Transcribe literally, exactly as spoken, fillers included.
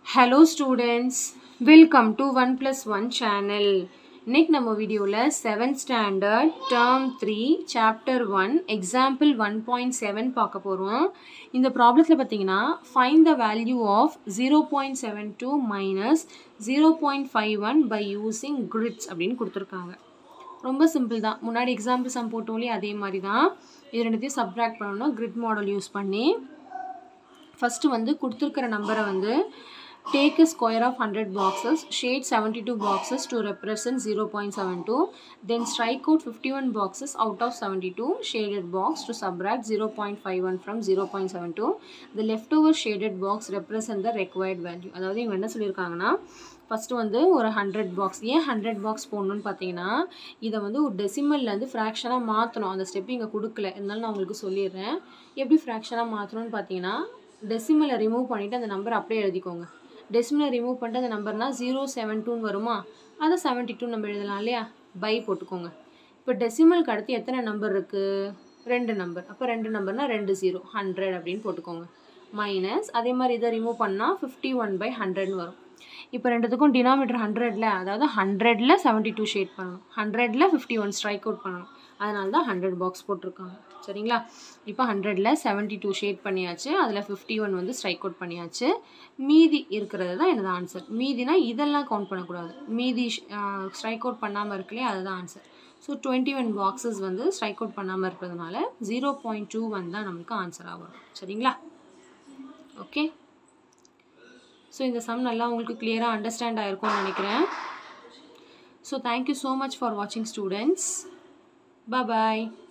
Hello students, welcome to one plus one channel. இன்னைக்கு நம்ம வீடியோல seventh standard term three chapter one example one point seven பார்க்க போறோம். இந்த ப்ராப்ளத்துல பாத்தீங்கன்னா find the value of zero point seven two minus zero point five one by using grids அப்படினு கொடுத்திருக்காங்க. ரொம்ப சிம்பிள் தான். முன்னாடி எக்ஸாம்பிள் சம் போட்டோம்லே அதே மாதிரி தான். இது ரெண்டுத்தையும் சப்ட்ராக்ட் பண்ணனும் grid மாடல் யூஸ் பண்ணி. ஃபர்ஸ்ட் வந்து கொடுத்திருக்கிற நம்பரை வந்து take a square of one hundred boxes, shade seventy-two boxes to represent zero point seven two, then strike out fifty-one boxes out of seventy-two shaded box to subtract zero point five one from zero point seven two. The leftover shaded box represent the required value. அதாவது இவங்க என்ன சொல்லியிருக்காங்கன்னா first வந்து ஒரு hundred box ஏன் hundred box போடணும்னு பார்த்தீங்கன்னா இதை வந்து ஒரு டெசிமல்லேருந்து ஃப்ராக்ஷனாக மாற்றணும். அந்த ஸ்டெப் இங்கே கொடுக்கல, இருந்தாலும் நான் உங்களுக்கு சொல்லிடுறேன். எப்படி ஃப்ராக்ஷனாக மாற்றணும்னு பார்த்தீங்கன்னா டெசிமலை ரிமூவ் பண்ணிவிட்டு அந்த நம்பர் அப்படியே எழுதிக்கோங்க. டெசிமலை ரிமூவ் பண்ணிட்டு அந்த நம்பர்னால் ஜீரோ செவன் டூன்னு வருமா, அதை செவன்ட்டி டூ நம்ம எழுதலாம் இல்லையா, பை போட்டுக்கோங்க. இப்போ டெசிமலுக்கு அடுத்து எத்தனை நம்பர் இருக்குது, ரெண்டு நம்பர். அப்போ ரெண்டு நம்பர்னால் ரெண்டு ஜீரோ ஹண்ட்ரட் அப்படின்னு போட்டுக்கோங்க. மைனஸ் அதே மாதிரி இதை ரிமூவ் பண்ணால் ஃபிஃப்டி ஒன் பை ஹண்ட்ரட்னு வரும். இப்போ ரெண்டுத்துக்கும் டினாமினேட்டர் ஹண்ட்ரடில், அதாவது ஹண்ட்ரடில் செவன்ட்டி டூ ஷேட் பண்ணணும், ஹண்ட்ரடில் ஃபிஃப்டி ஒன் ஸ்ட்ரைக் அவுட் பண்ணணும். அதனால தான் ஹண்ட்ரட் பாக்ஸ் போட்டிருக்காங்க. சரிங்களா? இப்போ ஹண்ட்ரடில் செவன்ட்டி டூ ஷேட் பண்ணியாச்சு, அதில் ஃபிஃப்டி ஒன் வந்து ஸ்ட்ரைக் அவுட் பண்ணியாச்சு. மீதி இருக்கிறது தான் எனது ஆன்சர். மீதினா இதெல்லாம் கவுண்ட் பண்ணக்கூடாது, மீதி ஸ்ட்ரைக் அவுட் பண்ணாமல் இருக்குல்லையே அதுதான் answer. So twenty one boxes வந்து ஸ்ட்ரைக் அவுட் பண்ணாமல் இருக்கிறதுனால ஜீரோ பாயிண்ட் டூ ஒன் தான் நம்மளுக்கு ஆன்சராக வரும். சரிங்களா? ஓகே. ஸோ இந்த சம் நல்லா உங்களுக்கு கிளியராக அண்டர்ஸ்டாண்ட் ஆகிருக்கும்னு நினைக்கிறேன். So thank you so much for வாட்சிங் ஸ்டூடெண்ட்ஸ். Bye bye.